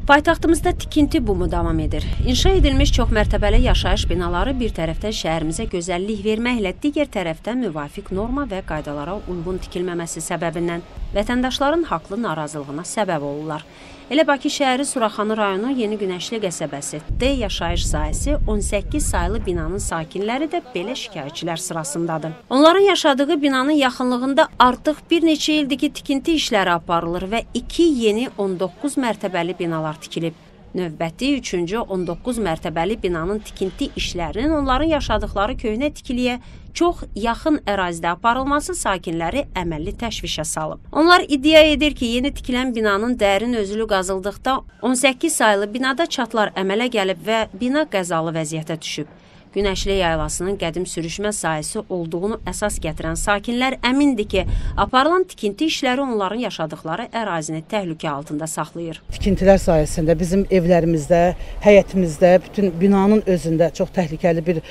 Paytaxtımızda tikinti bumu davam edir. İnşa edilmiş çoxmərtəbəli yaşayış binaları bir tərəfdən şəhərimizə gözəllik verməklə, digər tərəfdən müvafiq norma və qaydalara uyğun tikilməməsi səbəbindən vətəndaşların haqlı narazılığına səbəb olurlar. Elə Bakı şəhəri Suraxanı rayonu Yeni Günəşli qəsəbəsi D yaşayış sahəsi 18 saylı binanın sakinləri də belə şikayətçilər sırasındadır. Onların yaşadığı binanın yaxınlığında artıq bir neçə ildir ki, tikinti işləri aparılır və 2 yeni 19 mərtəbəli binalar tikilib. Növbəti 3-cü 19 mərtəbəli binanın tikinti işlərinin onların yaşadıkları köhnə tikiliyə çox yaxın ərazidə aparılması sakinləri əməlli təşvişə salıb. Onlar iddia edir ki, yeni tikilən binanın dərin özülü qazıldıqda 18 saylı binada çatlar əmələ gəlib və bina qəzalı vəziyyətə düşüb. Günəşli yaylasının qədim sürüşmə sahəsi olduğunu əsas gətirən sakinlər əmindir ki, aparılan tikinti işləri onların yaşadıkları ərazini təhlükə altında saxlayır. Tikintilər sayəsində bizim evlərimizdə, həyətimizdə, bütün binanın özündə çox təhlükəli bir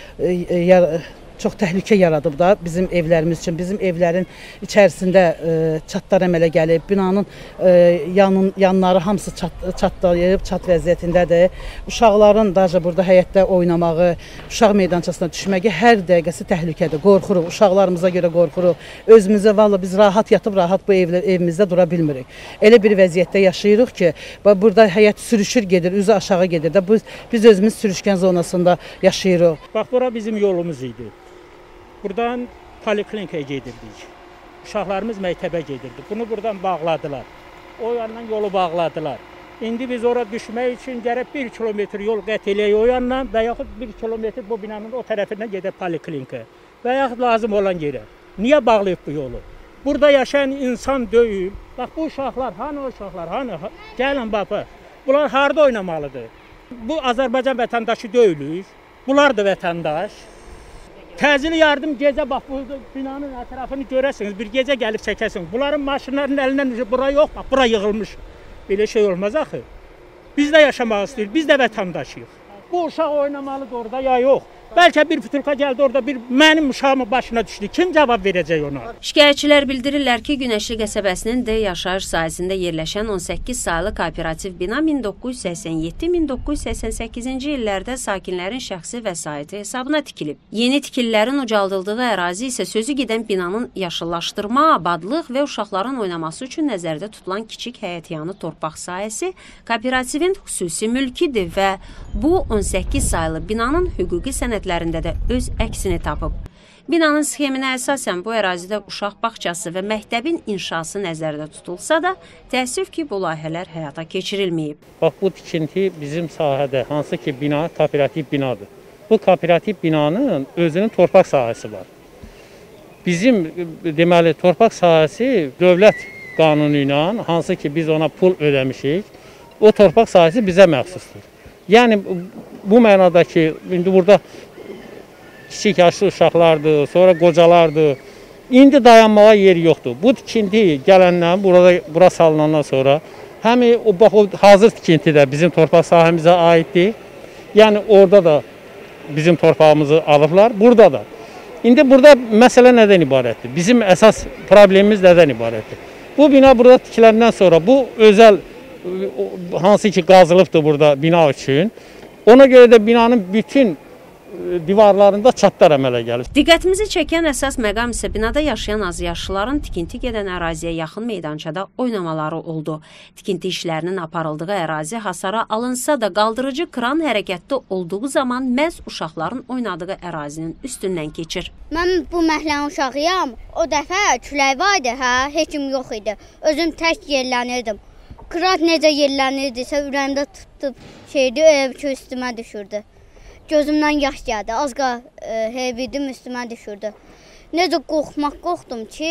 çox təhlükə yaradıb da bizim evlərimiz üçün. Bizim evlərin içərisində çatlar əmələ gəlib, binanın yanları hamısı çatlayıb, çat vəziyyətindədir. Uşaqların burada həyətdə oynamağı, uşaq meydançasına düşməyi hər dəqiqəsi təhlükədir. Qorxuruq, uşaqlarımıza görə qorxuruq. Özümüzə valla biz rahat yatıb, rahat bu evimizdə dura bilmirik. Elə bir vəziyyətdə yaşayırıq ki, burada həyət sürüşür gedir, üzü aşağı gedir də. Biz özümüz sürüşkən zonasında yaşayırıq. Bax, bura bizim yolumuz idi. Buradan poliklinikaya gedirdik. Uşaqlarımız məktəbə gedirdi. Bunu buradan bağladılar. O yandan yolu bağladılar. İndi biz oraya düşmək üçün gərək 1 kilometr yol qət eləyək o yandan və yaxud 1 kilometr bu binanın o tərəfindən gedək poliklinikaya və yaxud lazım olan yerə. Niyə bağlayıb bu yolu? Burada yaşayan insan deyil. Bax, bu uşaqlar, hanı o uşaqlar, hanı? Gəlin, baba. Bunlar harada oynamalıdır? Bu Azərbaycan vətəndaşı deyilik. Bunlar da vətəndaş. Təcili yardım gecə bax, bu binanın ətrafını görəsiniz, bir gecə gəlib çəkəsiniz. Bunların maşınlarının əlindən bura yox, bax, bura yığılmış. Belə şey olmaz axı. Biz də yaşamaq istəyirik, biz də vətəndaşıyıq. Bu uşaq oynamalıdır orada ya yox. Bəlkə bir pütürka gəldi orada, bir mənim uşağımın başına düşdü. Kim cavab verəcək ona? Şikayətçilər bildirirlər ki, Günəşli qəsəbəsinin D yaşayış sahəsində yerləşən 18 saylı kooperativ bina 1987-1988-ci illərdə sakinlərin şəxsi vəsaiti hesabına tikilib. Yeni tikililərin ucaldıldığı ərazi isə sözü gedən binanın yaşıllaşdırma, abadlıq və uşaqların oynaması üçün nəzərdə tutulan kiçik həyətyanı torpaq sahəsi kooperativin xüsusi mülkidir və bu 18 saylı binanın hüquqi sənədlərində də öz əksini tapıb. Binanın sxeminə əsasən bu ərazidə uşaq bağçası və məktəbin inşası nəzərdə tutulsa da, təəssüf ki, bu layihələr həyata keçirilməyib. Bax, bu tikinti bizim sahədə, hansı ki, bina kooperativ binadır. Bu kooperativ binanın özünün torpaq sahəsi var. Bizim, deməli, torpaq sahəsi dövlət qanunu ilə, hansı ki, biz ona pul ödəmişik, o torpaq sahəsi bizə məxsusdur. Yəni, bu mənada ki, indi burada kiçik yaşlı uşaqlardır, sonra qocalardır. İndi dayanmağa yeri yoxdur. Bu tikinti gələndən, bura salınandan sonra, həm o hazır tikinti də bizim torpaq sahəmizə aiddir. Yəni, orada da bizim torpağımızı alıblar, burada da. İndi burada məsələ nədən ibarətdir? Bizim əsas problemimiz nədən ibarətdir? Bu bina burada tikiləndən sonra, bu özəl hansı ki qazılıbdır burada bina üçün. Ona görə də binanın bütün divarlarında çatlar əmələ gəlir. Diqqətimizi çəkən əsas məqam isə binada yaşayan azyaşlıların tikinti gedən əraziyə yaxın meydançada oynamaları oldu. Tikinti işlərinin aparıldığı ərazi hasara alınsa da qaldırıcı kran hərəkətdə olduğu zaman məhz uşaqların oynadığı ərazinin üstündən keçir. Mən bu məhəllənin uşağıyam. O dəfə külək vardı, heç kim yox idi. Özüm tək yerlənirdim. Kran necə yerlənirdisə, ürəyimdə tutub ev ki, üstümə düşürdü. Gözümdən yaş gəldi, az heybidim üstümə düşürdü. Necə qorxdum ki,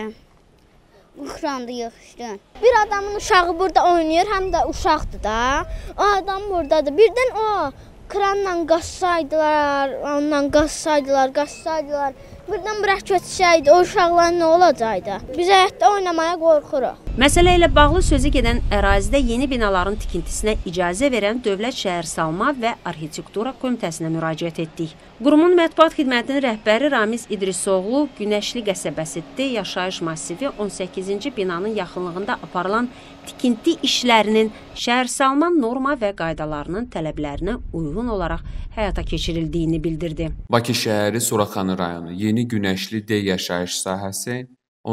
bu kranda yığışdı. Bir adamın uşağı burada oynayır, həm də uşaqdır da. O adam buradadır. Birdən o kranla qaçsaydılar, ondan qaçsaydılar. Birdən bıraq köçsəydi, o uşaqlar nə olacaqdı? Biz həyətdə oynamaya qorxuruq. Məsələ ilə bağlı sözü gedən ərazidə yeni binaların tikintisinə icazə verən Dövlət Şəhərsalma və Arxitektura Komitəsinə müraciət etdik. Qurumun mətbuat xidmətinin rəhbəri Ramiz İdrisoğlu Günəşli qəsəbəsi D yaşayış massivi 18-ci binanın yaxınlığında aparılan tikinti işlərinin şəhərsalma norma və qaydalarının tələblərinə uyğun olaraq həyata keçirildiyini bildirdi. Bakı şəhəri Suraxanı rayonu Yeni Günəşli D yaşayış sahəsi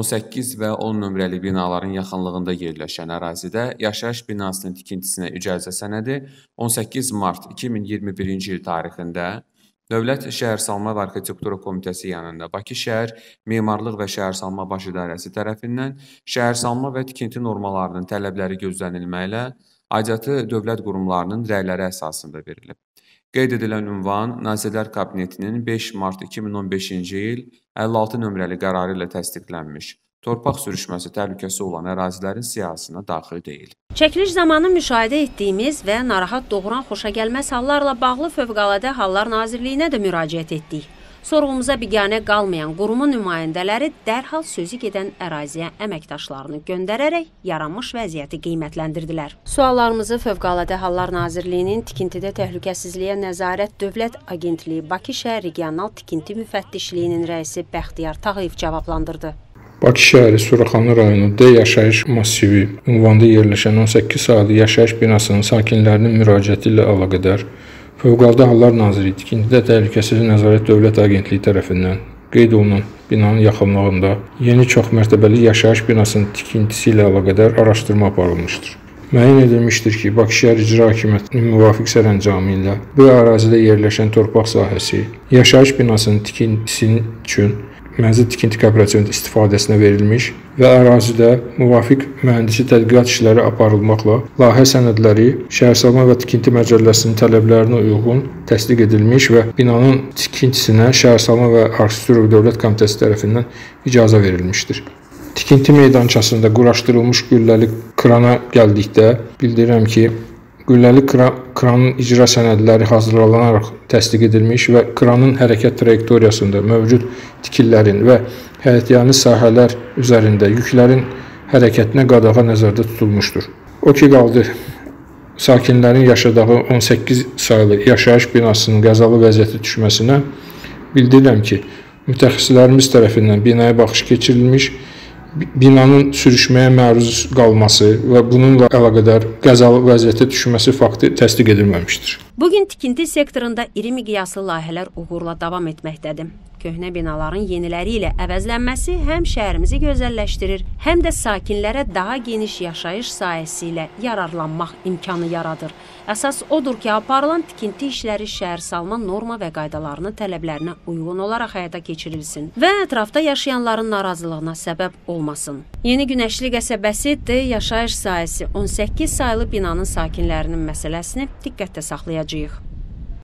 18 və 10 nömrəli binaların yaxınlığında yerləşən ərazidə yaşayış binasının tikintisinə icazə sənədi 18 mart 2021-ci il tarixində Dövlət Şəhərsalma və Arxitektura Komitəsi yanında Bakı şəhər Memarlıq və Şəhərsalma Baş İdarəsi tərəfindən şəhərsalma və tikinti normalarının tələbləri gözlənilməklə aidiyyatı dövlət qurumlarının rəyləri əsasında verilib. Qeyd edilən ünvan Nazirlər Kabinetinin 5 mart 2015-ci il 56 nömrəli qərarı ilə təsdiqlənmiş, torpaq sürüşməsi təhlükəsi olan ərazilərin siyahısına daxil deyil. Çəkiliş zamanı müşahidə etdiyimiz və narahat doğuran xoşagəlməz hallarla bağlı Fövqəladə Hallar Nazirliyinə də müraciət etdik. Sorğumuza biganə qalmayan qurumun nümayəndələri dərhal sözü gedən əraziyə əməkdaşlarını göndərərək yaranmış vəziyyəti qiymətləndirdilər. Suallarımızı Fövqəladə Hallar Nazirliyinin Tikintidə Təhlükəsizliyə Nəzarət Dövlət Agentliyi Bakı şəhər Regional Tikinti Müfəttişliyinin rəisi Bəxtiyar Tağıyev cavablandırdı. Bakı şəhəri Suraxanı rayonu D yaşayış massivi ünvanda yerləşən 18 saylı yaşayış binasının sakinlərinin müraciəti ilə əlaqədar Fövqəladə Hallar Nazirliyi Tikintidə Təhlükəsizlik Nəzarət Dövlət Agentliyi tərəfindən qeyd olunan binanın yaxınlığında yeni çoxmərtəbəli yaşayış binasının tikintisi ilə əlaqədar araşdırma aparılmışdır. Müəyyən edilmişdir ki, Bakı şəhər İcra Hakimiyyətinin müvafiq sərəncamı ilə bu ərazidə yerləşən torpaq sahəsi yaşayış binasının tikintisi üçün mənzil tikinti kooperativinin istifadəsinə verilmiş və ərazidə müvafiq mühəndisi tədqiqat işləri aparılmaqla layihə sənədləri Şəhərsalma və Tikinti Məcəlləsinin tələblərinə uyğun təsdiq edilmiş və binanın tikintisinə Şəhərsalma və Arxitektura Dövlət Komitəsi tərəfindən icazə verilmişdir. Tikinti meydançasında quraşdırılmış gülləli krana gəldikdə bildirirəm ki, gülləli kranın icra sənədləri hazırlanaraq təsdiq edilmiş və kranın hərəkət trayektoriyasında mövcud tikillərin və həyətyanı sahələr üzərində yüklərin hərəkətinə qadağa nəzərdə tutulmuşdur. O ki qaldı, sakinlərin yaşadığı 18 saylı yaşayış binasının qəzalı vəziyyətə düşməsinə bildirirəm ki, mütəxəssislərimiz tərəfindən binaya baxış keçirilmiş, binanın sürüşməyə məruz qalması və bununla əlaqədar qəzalı vəziyyətə düşməsi faktı təsdiq edilməmişdir. Bugün tikinti sektorunda iri miqyaslı layihələr uğurla davam etməkdədir. Köhnə binaların yeniləri ilə əvəzlənməsi həm şəhərimizi gözəlləşdirir, həm də sakinlərə daha geniş yaşayış sahəsi ilə yararlanmaq imkanı yaradır. Əsas odur ki, aparılan tikinti işləri şəhərsalma norma və qaydalarının tələblərinə uyğun olaraq həyata keçirilsin və ətrafda yaşayanların narazılığına səbəb olmasın. Yeni Günəşli qəsəbəsi D yaşayış sahəsi 18 saylı binanın sakinlərinin məsələsini diqqətdə saxlayacağıq.